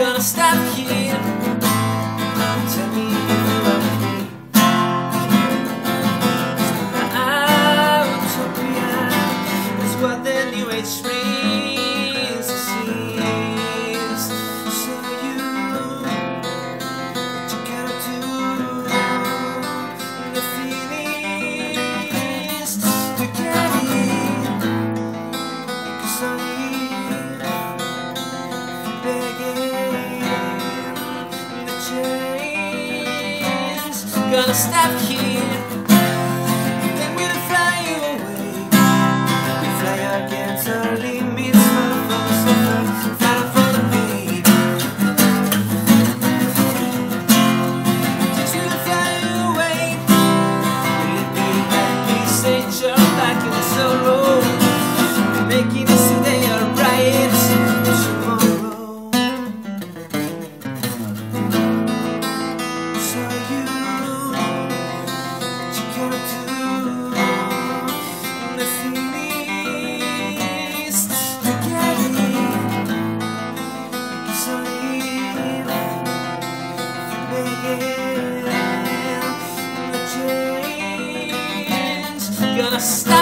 gonna stop here. Tell me if you love me. Our utopia is what the new age brings us is. So you, what you gotta do, the feelings to get it. 'Cause I'm here, begging the chains. Gonna stop here, then we'll fly away. We fly against our limits, far from the beat. Just we'll fly away. Will it be like this angel back in sorrow? Making us today or bright tomorrow. So you, what you gotta do, the feelings to get it. 'Cause I'm here, begging the chains. Gonna stop